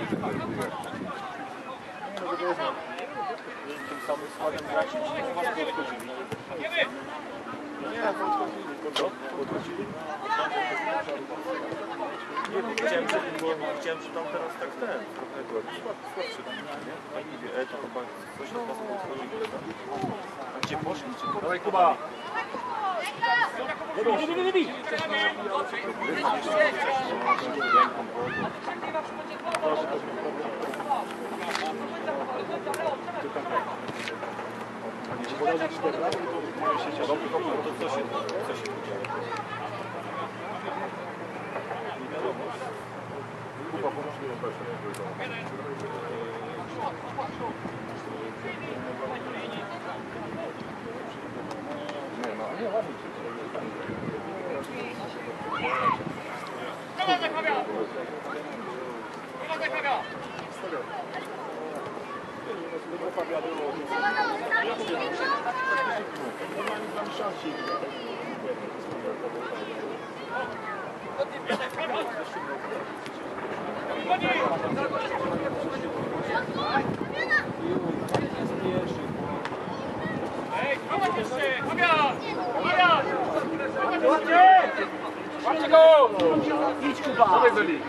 Tym samym składem grać nie podchodzili. Nie, podchodzili. Nie, chciałem, że tam teraz tak ten, trochę słabszy tam, nie? Tak mówię, to chyba coś od was podchodzili. A gdzie poszli? Dawaj, Kuba! Co się podziało? Nie wiadomo. Kuba pomoże mi nie, ładnie się Ładnie go! Idź, Kuba! Dawaj, Zoli!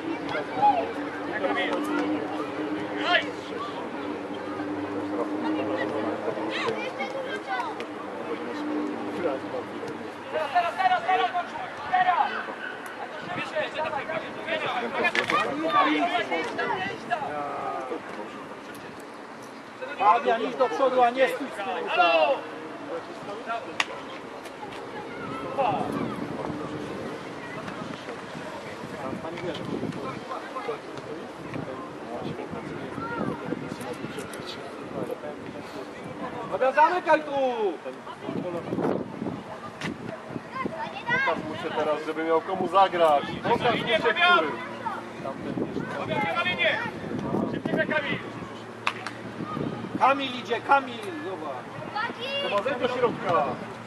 Fabian, idź do przodu, a nie stój z tyłu. Fabian, zamykaj tu! Pokaż mu się teraz, żeby miał komu zagrać. Pokaż mu się, który. Kamil idzie, Kamil! Zobacz. Chyba zejdź do środka.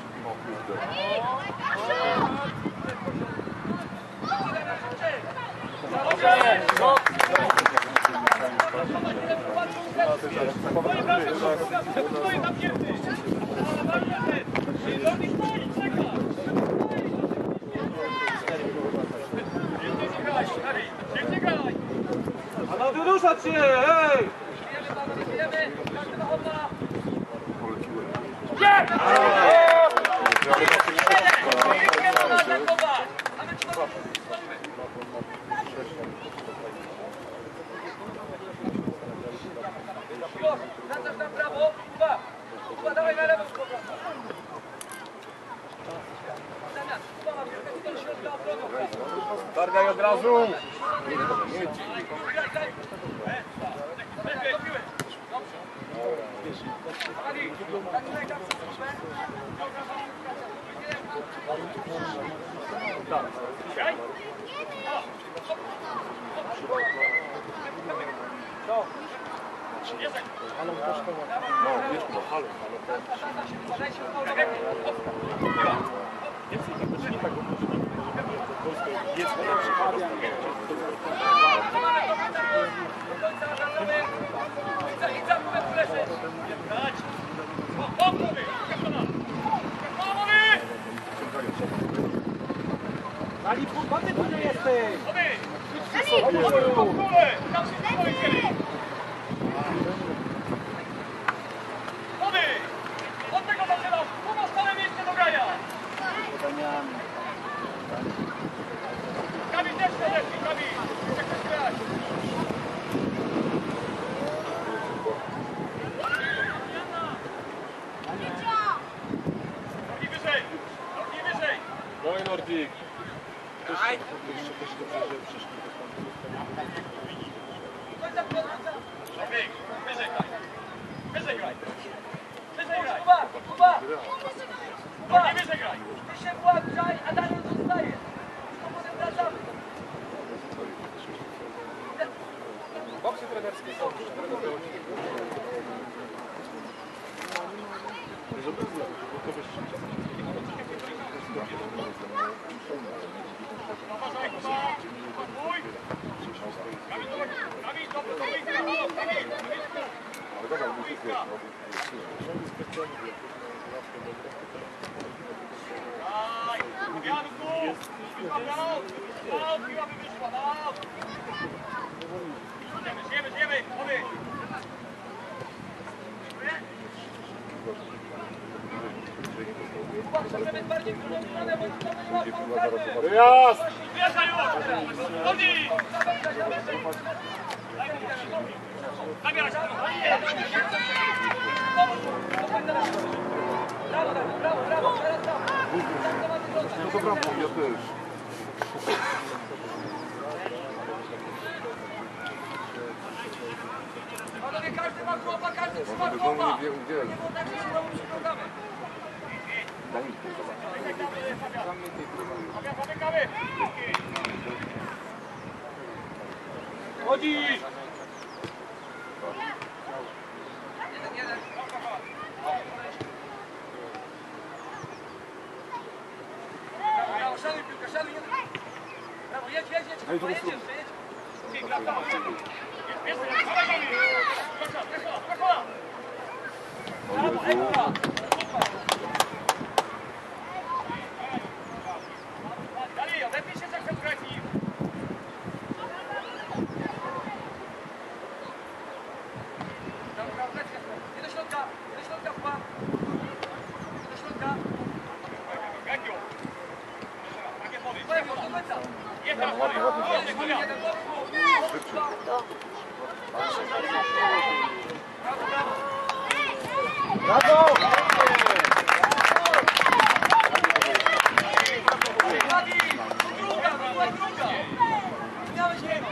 A no wyruszać się, hej! Wracasz na prawo, Kuba! Kuba, dawaj na lewo! Targaj od razu! No, wiesz, no, halo. Więcej nie tak jest Ali, po ty tu nie jesteś! Od tego zaczynam! Pozostałe miejsce do grania! Kamil też podeszli, Kamil! Jak chcesz grać? Nogi wyżej! Nogi wyżej! No i Nordik. Daj! Człowiek, wyżej graj! Wyżej graj! Wyżej graj! Kuba! Kuba! Kuba! Wyżej graj! Ty się włączaj, a Daniel zostaje! To potem wracamy! Boksy trenerskie są. Uważaj, Kuba! Kamil, dobra! Wyjazd! No to prawda, ja też. Panowie, każdy ma chłopa, każdy trzyma chłopa. Nie było tak, że się znowu przyglądamy. Chodzi! Brawo, szanuj piłkę, szanuj. Brawo, jedź, jedź, jedź. Jedź jeszcze, jedź. Brawo, ekstra. Dalej, odepnij się, jak się trafi. Brawo, brawo, lecę. Nie do środka, chyba. Nie do środka. Lewo, do końca. Jeden, jeden, Brawo! Druga. Miałeś jedno.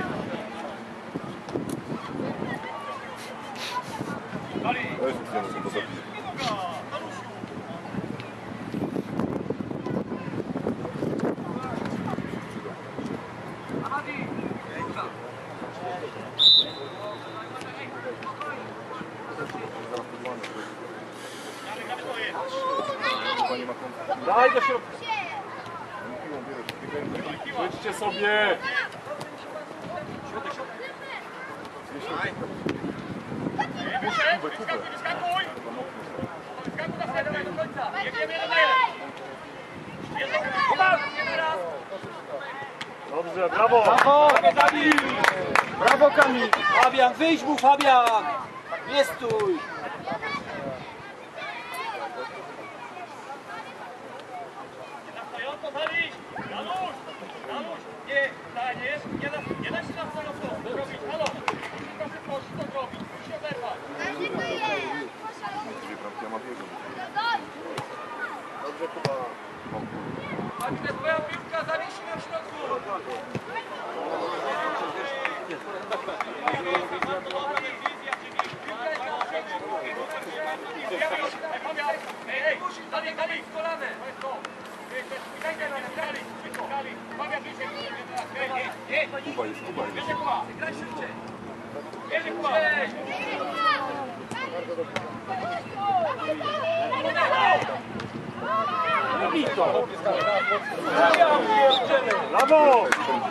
Daj do środka. Wyjdźcie sobie! Dobrze, brawo! Brawo, Kamil! Brawo, Kamil! Fabian, wyjdź mu, Fabian! Nie stój! Nie da się na stojąco zrobić. Halo, proszę to zrobić. Musi oderwać. Dobrze, Kuba. Patrzcie, twoja piłka, zawiesi ją w środku. Ej, dalej, w kolanę. Kuba jest. Graj szybciej. Brawo!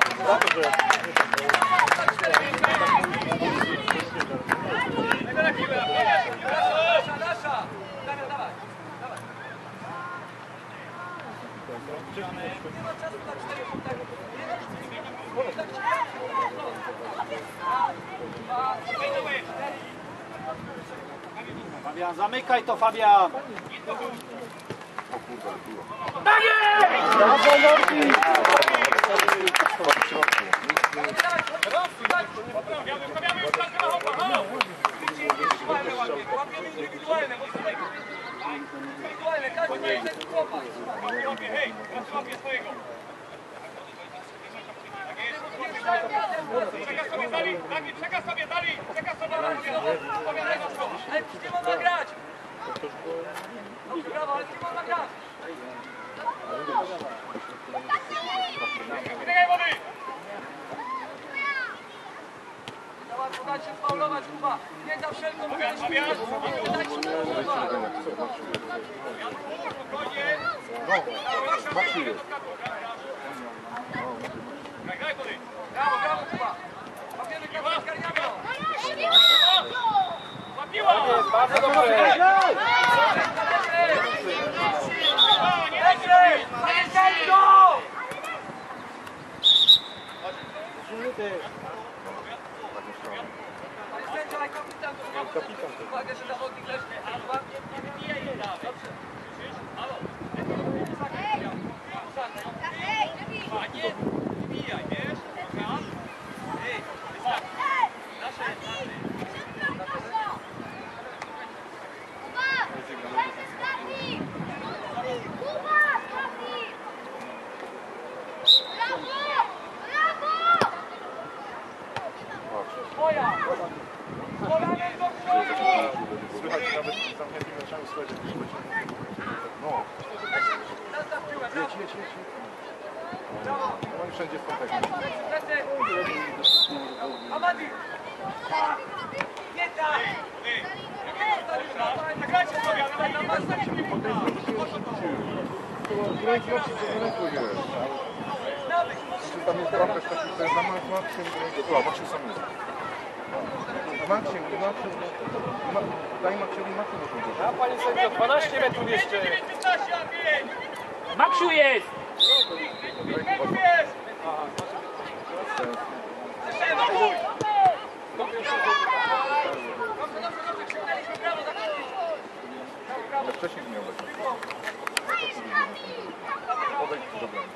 Nasza. Dawaj. Nie ma czasu na 4 punkty. Fabian, zamykaj to, Fabian! Tak jest! Brawo, Norbi! Łapiemy indywidualne, każdy ma jeden chłopak. Hej, łapię swojego. Przekaz sobie dali, ale nie można grać. Dobrze, brawo, ale nie można grać. Za łatwo dać się faulować, Kuba. Nie za wszelką grać. Nie dać się faulować. Spokojnie. Brawo, Kuba. Łapiemy Kuba, zgarniamy go. Łapiła! niestety. Panie sędzio, ale kapitan, to uwagę, że zawodnik leży, a dwa nie wybija jej dalej. Dobrze. Słyszysz? Halo? Panie, wybijaj, wiesz? Dobra? Ej, wystarczy. Nasze. Moja! Kolanem do przodu! Słychać nawet zamkniętymi oczami, słuchać jak już będzie. No. Nastaw piłę, brawo! Jedź. No i wszędzie w kontekście. Plecy! Amadi! Nie tak! Zagrajcie sobie, ale na masę nie piłka! Grać właśnie do rynku jest. Tam jest bramka, to jest na Maksim. O, Maksim sam jest. Maksim. Daj Maksiowi Maksim do końca. A panie sędzio, 12 metrów jeszcze. 15, a 5! Maksiu jest! Metrów jest! Szymuj! Dobrze, krzyknęliśmy, brawo, zakończyć! Ale wcześniej miał być. Podejdź do bramy.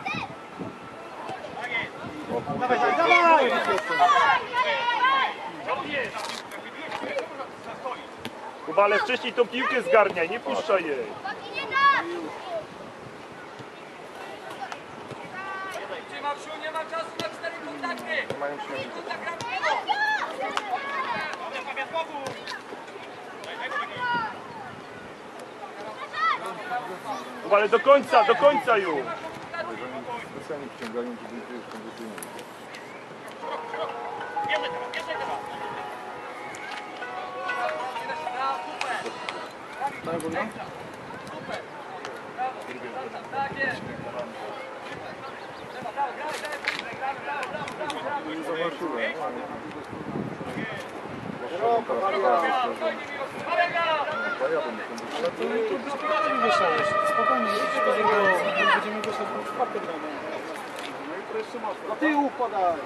Dawaj! Kuba, ale wcześniej tą piłkę zgarniaj, nie puszczaj jej. Maksiu, nie ma czasu na 4 kontakty! Mają śmieci. Kuba, ale do końca już. Jeżeli specjalnie wciągają, żeby nie jest kondycyjny. Tak jest! Nie zauważyłem. Spokojnie, będziemy wyszedł w czwartek gramy. Do tyłu podaj.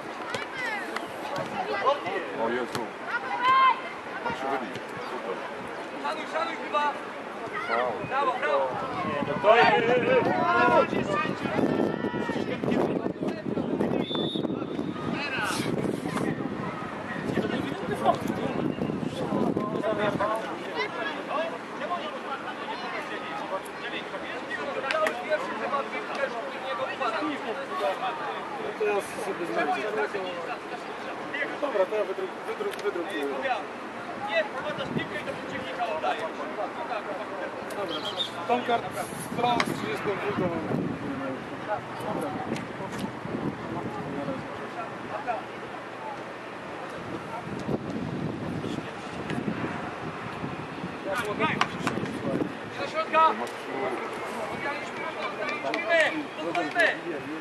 O Jezu. Maksiu wyli. Super. Szanuj chyba! Wow. Brawo, brawo! To jest... Teraz sobie znajdzie. Dobra, to ja wydrukuję. Nie, wprowadzasz piłkę i do przeciwnika oddaję. Dobra, tą kartę stron z 32. Dobra. Do środka! Pozwolimy!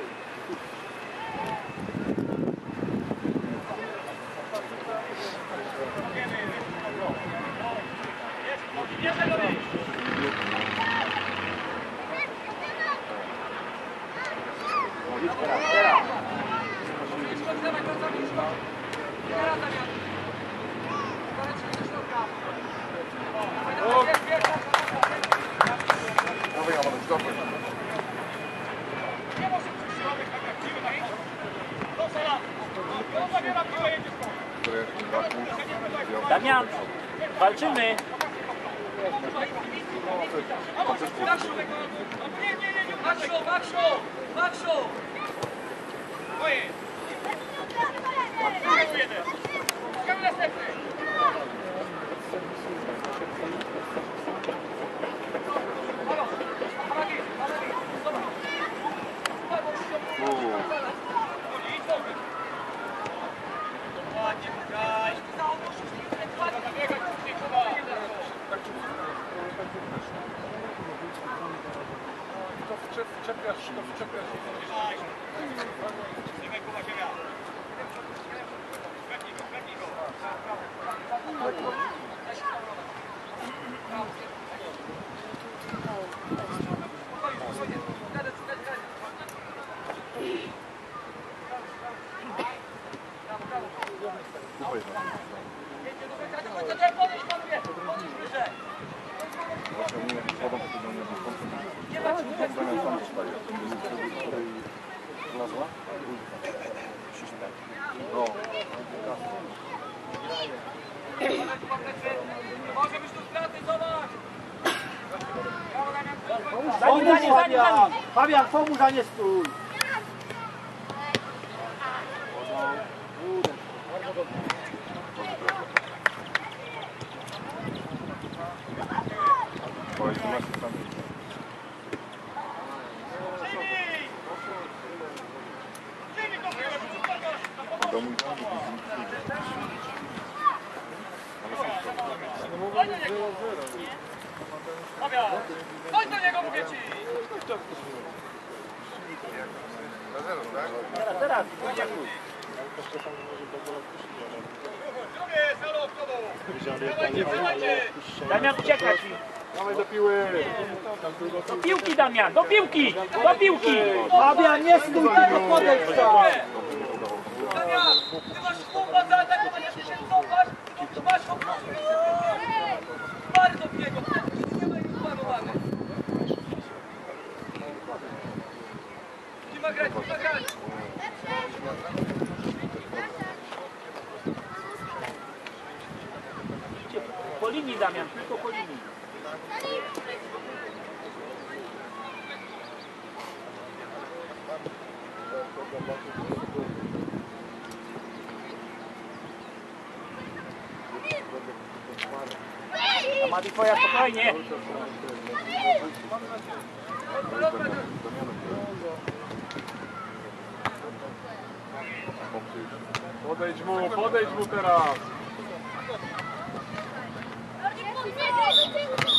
Dawaj, Amadeusz, dawaj. Damian, walczymy. Makszu! Ojej! Ciągle następny! Halo! Hamagi! Zobacz! Ładnie, graj! Kupaj tam. Podnieś panowie! Podnieś wyżej! Właśnie oni jakieś wodą wtedy nie wiem, zamiast tam dostaje. Wlazła? No. Może być tu straty, zobacz! Pomóż, Fabian! Fabian, pomóż, a nie stój! Oj, tu masz tam. Do mój Chodź do niego, mówię ci! Na zero, tak? Teraz. Drugie, zero w tobą! Dawajcie, dawajcie! Damian, uciekać mi. Dawaj do piły! Do piłki, Damian, do piłki! Do piłki! Fabian, nie stój, tylko podejdź tam! Damian, ty masz chłopa zaatakować, jeśli się cofasz, to masz po prostu bardzo w niego, nie ma nic planowane. Nie ma grać, nie ma grać! Po linii, Damian, tylko po linii. A Mati, twoja spokojnie. Podejdź mu teraz! Nie,